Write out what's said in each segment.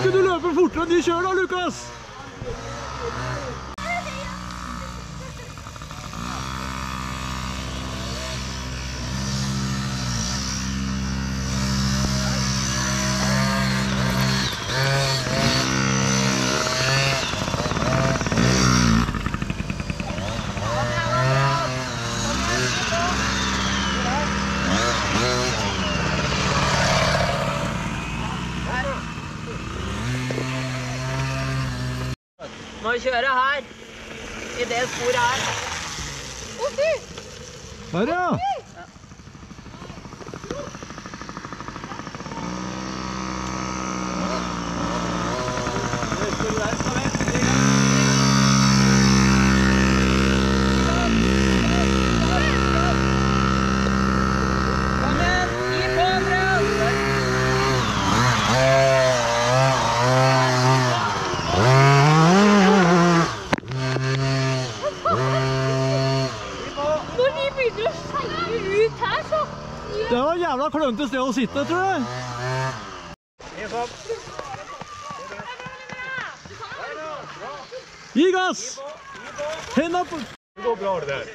ikke du løpe fortere enn de kjører da, Lukas? Må kjøre her, i det sporet her. Her, ja. Det var en jævla klønete sted å sitte, tror jeg. Gi gass! Hendene på... Det går bra, det der.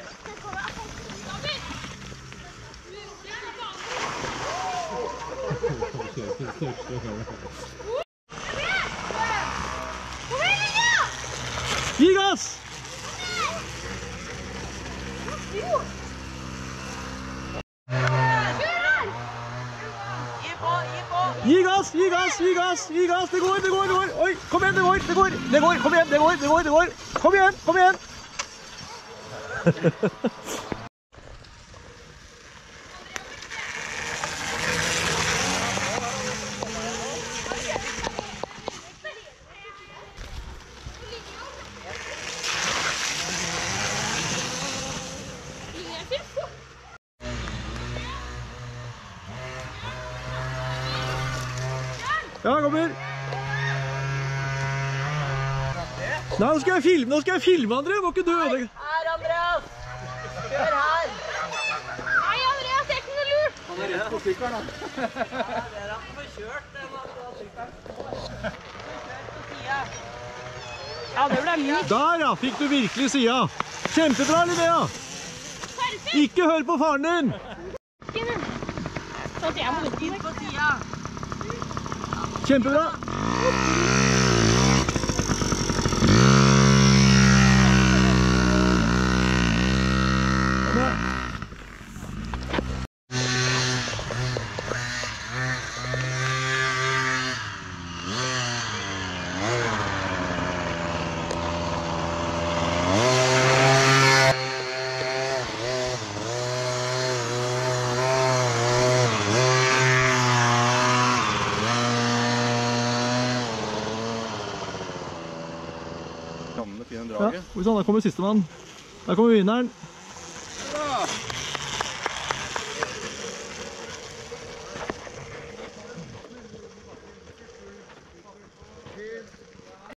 Gi gass! Gi gass, gi gass, gi gass, gi gass, det går, det går, det går. Oi, kom igjen, det går, det går, det går, kom igjen, det går, det går, det går. Kom igjen, kom igjen. Ja, kommer. Nei, nå skal jeg filme, André. Må ikke du ødelegge? Her, Andreas! Kjør her! Nei, Andreas, det er ikke noe lurt! Han er rett på sykkelen, da. Det er han som har kjørt den sykkelen. Ja, det ble mye. Der, ja. Fikk du virkelig sida. Kjempebra, Linnea. Ikke hør på faren din. Sånn at jeg må Inn på sida. Kjempebra. Fine Ja, draget. der kommer sistemann. Der kommer vinneren.